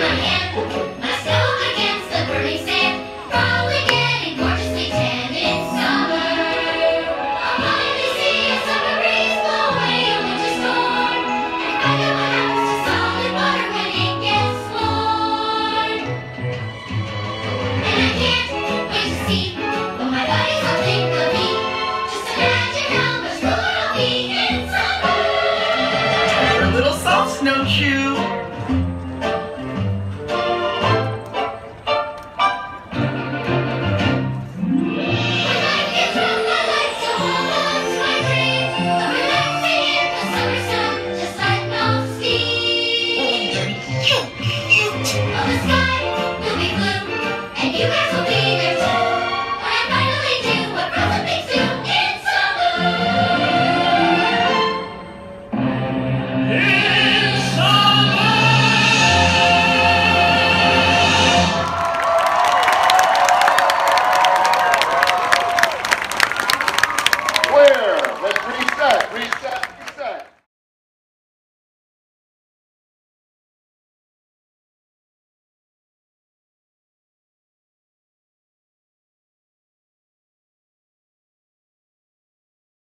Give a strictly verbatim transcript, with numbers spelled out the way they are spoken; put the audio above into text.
my hand, my snow against the burning sand, probably getting gorgeously tan. It's summer. I'll finally see a summer breeze blow away a winter storm, and find out what happens to solid water when it gets warm. And I can't wait to see what my buddies will think of me. Just imagine how much cooler I'll be in summer. A little soft snowshoe. The sky will be blue, and you guys will be